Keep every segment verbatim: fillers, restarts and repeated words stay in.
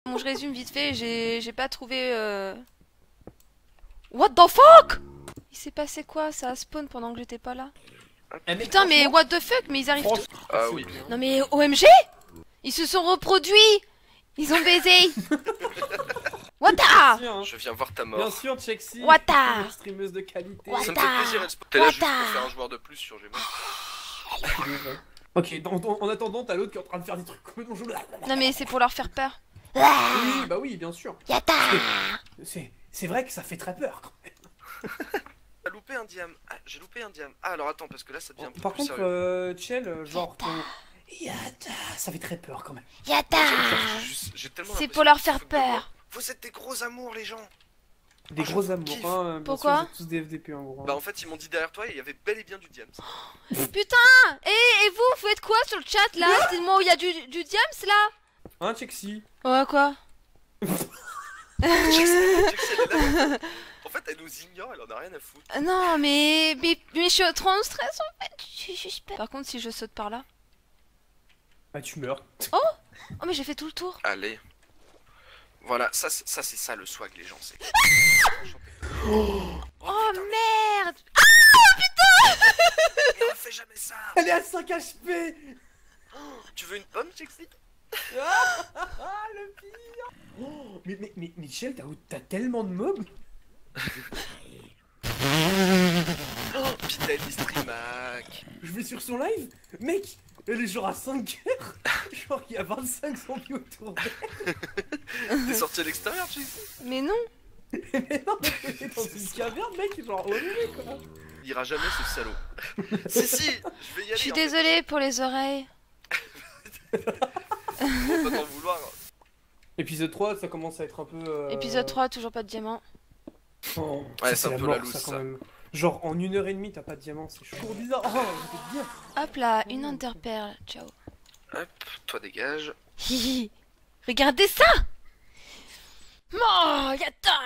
Bon, je résume vite fait, j'ai j'ai pas trouvé... Euh... What the fuck? Il s'est passé quoi? Ça a spawn pendant que j'étais pas là. Eh, mais Putain, mais what the fuck? Mais ils arrivent tous... Ah oui. Non mais O M G? Ils se sont reproduits! Ils ont baisé! What the? Bien, Je viens voir ta mort. bien sûr, Chexy. What the? Une streameuse de qualité. What Ça me fait plaisir, elle T'es là juste pour faire un joueur de plus sur Gmail. Ok, dans, dans- en attendant, t'as l'autre qui est en train de faire des trucs complètement chelous. Non mais c'est pour leur faire peur. Oui, bah oui, bien sûr. Yata! C'est c'est vrai que ça fait très peur quand même. J'ai loupé un diam. Ah, j'ai loupé un diam. Ah, alors attends, parce que là ça devient un peu Par plus contre, sérieux. euh, Chell, euh, genre ton... Yata, ça fait très peur quand même. Yata! J'ai juste- j'ai tellement C'est l'impression pour leur qu'ils se faire foutent de moi. peur. Vous êtes des gros amours, les gens. Des Oh, gros je amours, kiffe. hein. bien sûr, Pourquoi vous êtes tous des F D P en gros. hein. Bah en fait ils m'ont dit derrière toi et il y avait bel et bien du diams. Putain! Et, et vous, vous faites quoi sur le chat là? Dites-moi où il y a du, du diams là? Hein, Chexy? Ouais, quoi? Jackson, Jackson, elle est là. En fait elle nous ignore, elle en a rien à foutre. Non, mais, mais, mais je suis trop en stress en fait. Je suis juste pas- Par contre, si je saute par là. Bah tu meurs. Oh, mais j'ai fait tout le tour. Allez. Voilà, ça c'est ça, c'est ça le swag les gens, c'est... Oh merde! Mais on fait jamais ça. Elle est à cinq H P. Tu veux une pomme, Jackson? Ah, le pire. Oh, mais, mais, mais, Michel, t'as t'as tellement de mobs. Oh, putain, Listrimac. Je vais sur son live. Mec, elle est genre à cinq heures. Genre, il y a vingt-cinq zombies autour d'elle. T'es sorti à l'extérieur, Jackson? Mais non! Mais non, mais elle est dans une caverne, mec, genre, ouais, quoi. Il ira jamais ce salaud. Si, si, je vais y aller. Je suis en fait. désolée pour les oreilles. Faut pas t'en vouloir. Épisode trois, ça commence à être un peu. Euh... Épisode trois, toujours pas de diamant. Oh, Ouais, ça, c'est un la peu mort, la loose, ça, quand ça. même. Genre, en une heure et demie, t'as pas de diamant, c'est chaud bizarre. Oh, j'étais bien. Hop là, une interperle. Ciao. Hop, toi dégage. Hihi. Regardez ça! Oh, yata!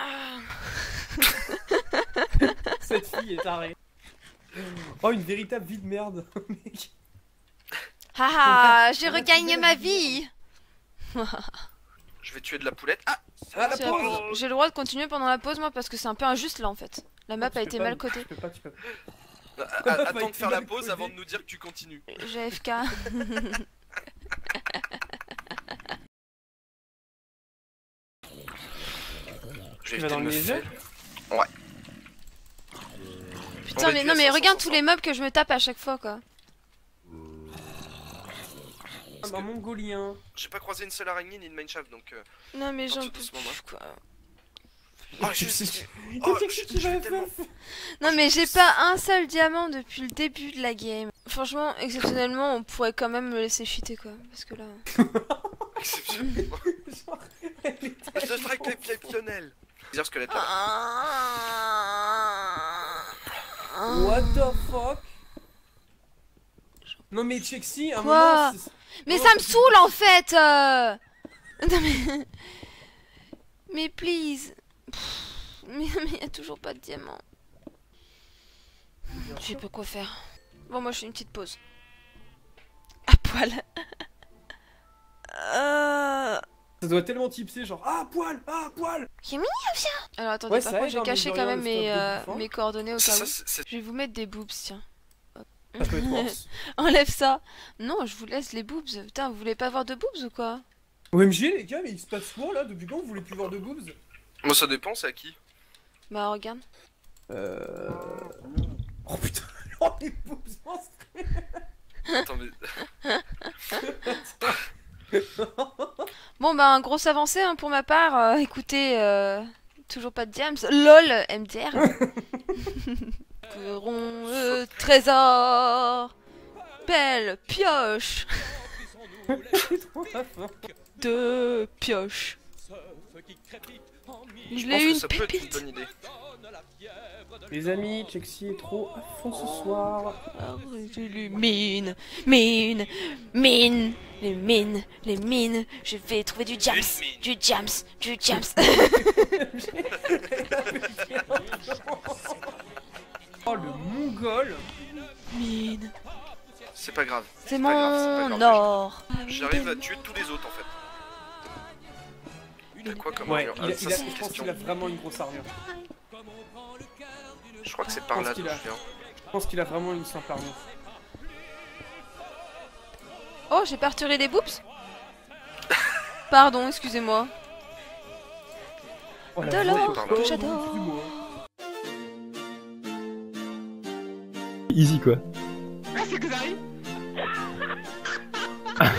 Cette fille est tarée. Oh, une véritable vie de merde, mec. Haha, j'ai regagné ma vie! Je vais tuer de la poulette. Ah, Ah, la C'est la pause. pause. J'ai le droit de continuer pendant la pause, moi, parce que c'est un peu injuste là en fait. La map Tu a peux été pas, mal cotée. Tu peux pas, tu peux pas. Ah, ah, attends de faire la pause avant de nous dire que tu continues. J'ai F K. Je vais Tu vas éviter dans de le me laser? faire. Ouais. Putain, mais non, mais regarde tous les mobs que je me tape à chaque fois quoi. Ah, bah, mongolien. J'ai pas croisé une seule araignée ni une mineshaft donc. Euh... Non, mais j'en Tout peux doucement, plus quoi. Oh, juste. Il Oh, y a je- qui je va vais tellement- faire. Non, mais j'ai pas un seul diamant depuis le début de la game. Franchement, exceptionnellement, on pourrait quand même me laisser cheater quoi. Parce que là. Exceptionnellement. Genre, elle est Je te strike exceptionnel. Dire squelette là. Ah. What the fuck? Non mais Chexy, à un Quoi? moment... c'est- Mais Oh, ça me c'est- saoule en fait euh... Non mais... Mais please. Pff, Mais il y a toujours pas de diamant. Je sais pas quoi faire. Bon, moi je fais une petite pause. À poil. euh... Ça doit tellement tipser, genre ah poil, ah poil. Qui est mignon ça. Alors attendez, Ouais, par ça contre aide, je vais hein, cacher mine de quand rien, même le mes, stop de euh, bouffant. mes coordonnées au cas Ça, où. c'est- c'est- Je vais vous mettre des boobs, tiens. Ça peut être worse. Enlève ça. Non, je vous laisse les boobs. Putain, vous voulez pas voir de boobs ou quoi? O M G les gars, mais il se passe quoi là? Depuis quand vous voulez plus voir de boobs? Moi ça dépend, c'est à qui? Bah regarde. Euh... Oh putain, oh les boobs monstrueux. Attends, mais. Bon bah, grosse avancée hein, pour ma part. Euh, écoutez, euh, toujours pas de diams. LOL, M D R. Ferons le trésor. Belle pioche. J'ai trop la faim. Deux pioches. Je Je l'ai pense eu que une ça peut être une pépite. bonne idée. Les amis, Chexy est trop à fond ce soir. Les mines, mines, mines, les mines, les mines. Je vais trouver du jams, Une mine. du jams, du jams. Oh le mongol. Mine. C'est pas grave. C'est pas grave, c'est pas mon grave, or. J'arrive à tuer tous les autres en fait. T'as quoi comme Ouais, armure il a, Ah, ça, il a- c'est une je pense question. qu'il a vraiment une grosse armure. Je crois que c'est par pense là qu'il d'où a- je viens. Je pense qu'il a vraiment une simple armure. Oh, j'ai pas retiré des boobs. Pardon, excusez-moi. Oh, la De voix l'or est que pas- j'adore. excuse-moi. Easy quoi. Ah, c'est que ça arrive.